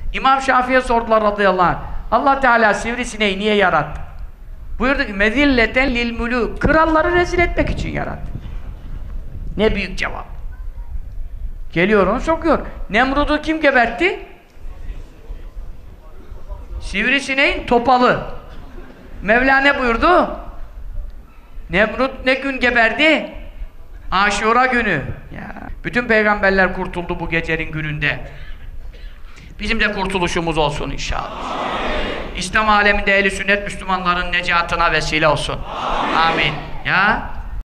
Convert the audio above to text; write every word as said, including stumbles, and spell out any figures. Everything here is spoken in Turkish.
İmam Şafii'ye sordular radıyallahu anh. Allah Teala sivrisineği niye yarattı? Buyurdu ki mezilleten lil mulûk. Kralları rezil etmek için yarattı. Ne büyük cevap. Geliyor onu sokuyor. Nemrud'u kim gebertti? Sivrisineğin topalı. Mevla ne buyurdu? Nemrut ne gün geberdi? Aşura günü. Ya. Bütün peygamberler kurtuldu bu gecenin gününde. Bizim de kurtuluşumuz olsun inşallah. Amin. İslam aleminde ehli sünnet Müslümanların necatına vesile olsun. Amin. Amin. Ya